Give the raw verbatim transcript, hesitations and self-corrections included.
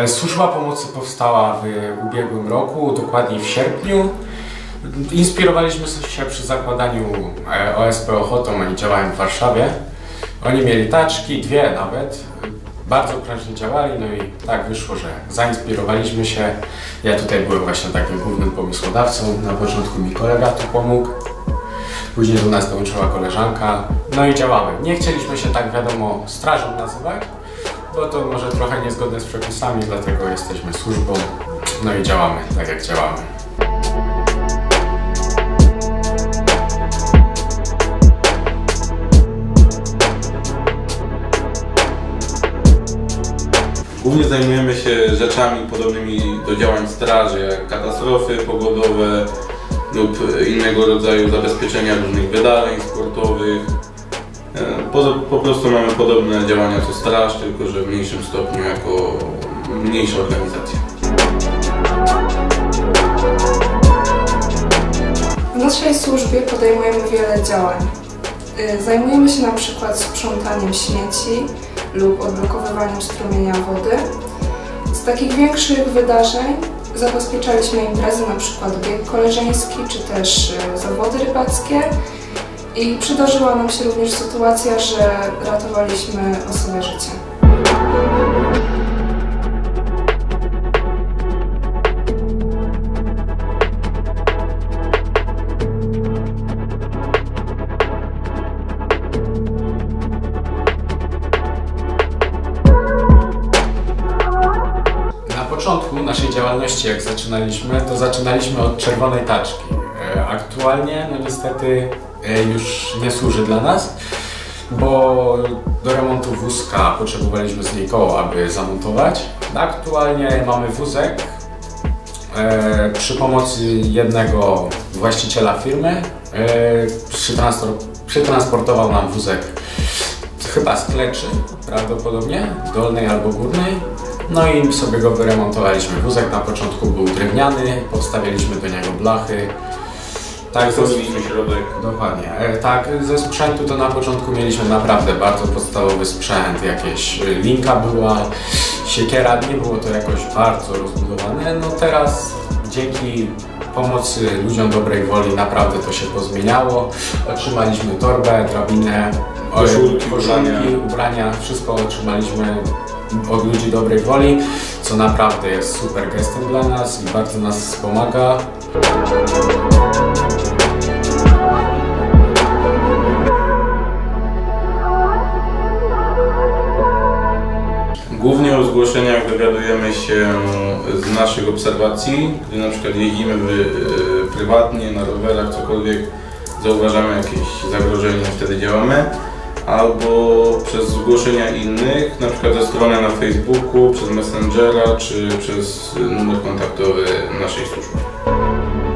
Służba pomocy powstała w ubiegłym roku, dokładnie w sierpniu. Inspirowaliśmy się przy zakładaniu O S P Ochotą, oni działają w Warszawie. Oni mieli taczki, dwie nawet. Bardzo prężnie działali, no i tak wyszło, że zainspirowaliśmy się. Ja tutaj byłem właśnie takim głównym pomysłodawcą. Na początku mi kolega tu pomógł. Później do nas dołączyła koleżanka. No i działamy. Nie chcieliśmy się tak wiadomo strażą nazywać, bo to może trochę niezgodne z przepisami, dlatego jesteśmy służbą. No i działamy tak jak działamy. Głównie zajmujemy się rzeczami podobnymi do działań straży, jak katastrofy pogodowe lub innego rodzaju zabezpieczenia różnych wydarzeń sportowych. Po, po prostu mamy podobne działania co straż, tylko że w mniejszym stopniu jako mniejsza organizacja. W naszej służbie podejmujemy wiele działań. Zajmujemy się na przykład sprzątaniem śmieci lub odblokowywaniem strumienia wody. Z takich większych wydarzeń zabezpieczaliśmy imprezy, na przykład bieg koleżeński czy też zawody rybackie. I przydarzyła nam się również sytuacja, że ratowaliśmy osobie życie. Na początku naszej działalności, jak zaczynaliśmy, to zaczynaliśmy od czerwonej taczki. Aktualnie, no niestety, już nie służy dla nas, bo do remontu wózka potrzebowaliśmy z niej koło, aby zamontować. Aktualnie mamy wózek. E, przy pomocy jednego właściciela firmy e, przytransportował nam wózek chyba z Kleczy, prawdopodobnie, dolnej albo górnej. No i sobie go wyremontowaliśmy. Wózek na początku był drewniany, podstawialiśmy do niego blachy. Tak, zrobiliśmy środek. Dokładnie. E, tak, ze sprzętu to na początku mieliśmy naprawdę bardzo podstawowy sprzęt. Jakieś linka była, siekiera, nie było to jakoś bardzo rozbudowane. No teraz dzięki pomocy ludziom dobrej woli naprawdę to się pozmieniało. Otrzymaliśmy torbę, drabinę, koszulki, koszulki ubrania, wszystko otrzymaliśmy od ludzi dobrej woli, co naprawdę jest super gestem dla nas i bardzo nas wspomaga. Głównie o zgłoszeniach dowiadujemy się z naszych obserwacji, gdy na przykład jeździmy wy, prywatnie, na rowerach, cokolwiek, zauważamy jakieś zagrożenie, wtedy działamy. Albo przez zgłoszenia innych, na przykład ze strony na Facebooku, przez Messengera czy przez numer kontaktowy naszej służby.